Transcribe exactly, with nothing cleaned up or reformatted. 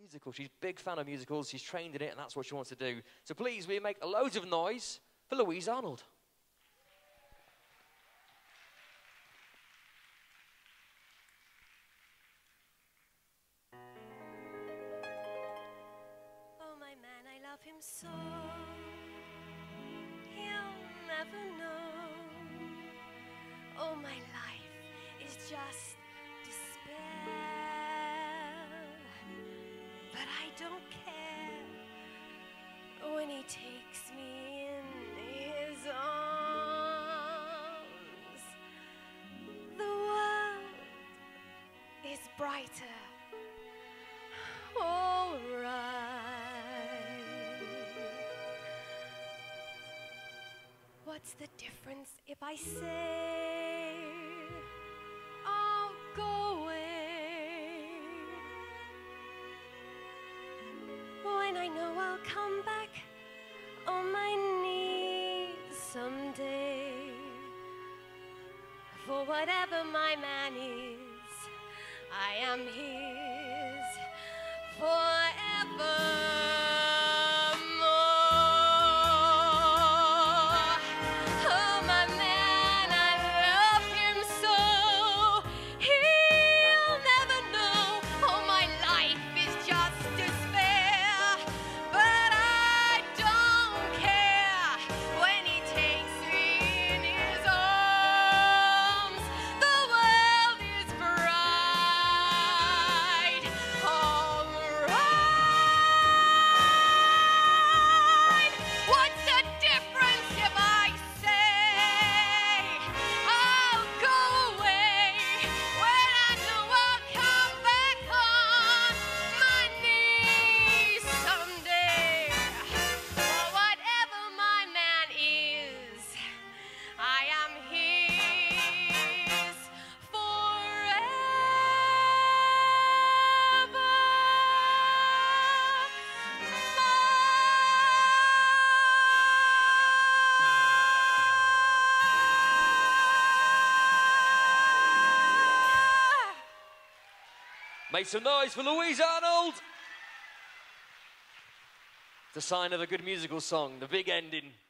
musical. She's a big fan of musicals. She's trained in it, and that's what she wants to do. So please, we make a loads of noise for Louise Arnold. Oh, my man, I love him so. He'll never know. Oh, my life is just despair. But I don't care when he takes me in his arms. The world is brighter. All right. What's the difference if I say I'll go away when I know I'll come back on my knees someday? For whatever my man is, I am his forever. Make some noise for Louise Arnold. It's a sign of a good musical song, the big ending.